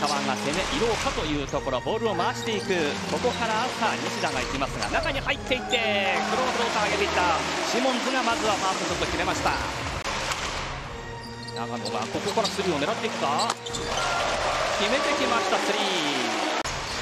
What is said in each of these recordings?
川が攻め入ろうかというところ、ボールを回していく、ここから朝西田が行きますが、中に入っていってクローズローター上げていったシモンズがまずはファーストショット決めました。長野がここからスリーを狙っていくか、決めてきました。スリー、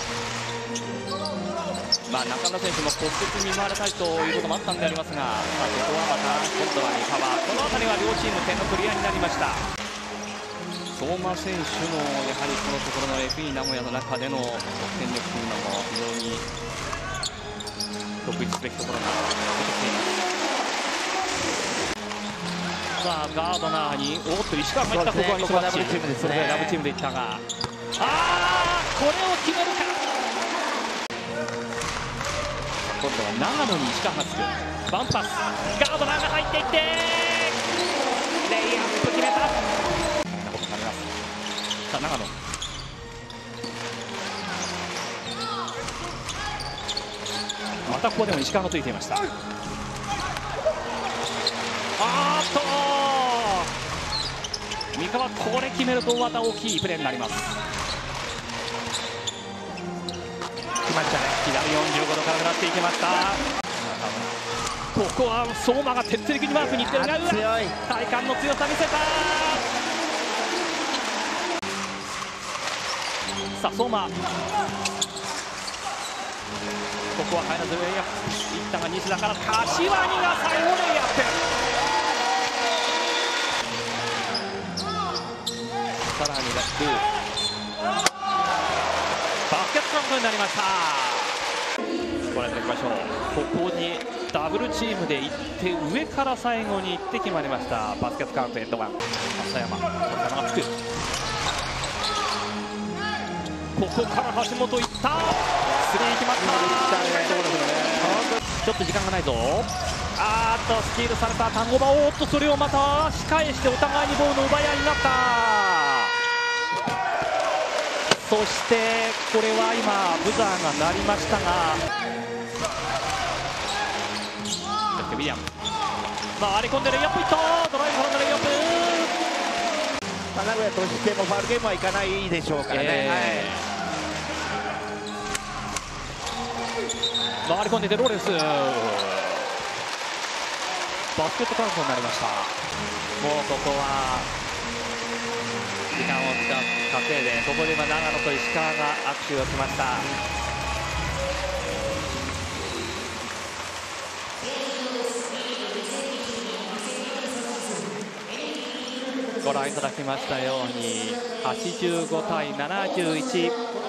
中野選手も骨折に見舞われたいということもあったんでありますが、ここはまた今度は三河、この辺りは両チーム点のクリアになりました。相馬選手のやはりこのところの FE 名古屋の中での得点力というのも非常に特筆すべきところが出てきています。さあガードナーに石川が入った、ここはミスマッチ、それでラブチームでいったが、これを決めるか。今度は長野に石川がつく、ワンパス、ガードナーが入っていってレイアップ決めた。さあ長野、またここでも石川がついていました。三河、これ決めるとまた大きいプレーになります。来ましたね、左45度から狙っていきました。ここは相馬が徹底的にマークにいってるが、体幹の強さ見せた。さあ相馬、ここは入らずレイアップいったが西田から柏木が最後レイアップ。さらにラックバスケットカウントになりました。ご覧いただきましょう。ここにダブルチームで行って上から最後に行って決まりました。バスケットカウントエンドワン。浅山がつく、ここから橋本いった、スリー決まった。ちょっと時間がないぞ。スチールされた単語場、それをまた仕返してお互いにボールの奪い合いになった。そしてこれは今ブザーが鳴りましたが、ウィリアム回り込んでレイアップいった、ドライブからのレイアップ。 名古屋としてもファウルゲームはいかないでしょうからね。 回り込んでいてローレンス、バスケットカウントになりました。もうここは時間を稼いで、ここで今長野と石川が握手をしました。ご覧いただきましたように85対71。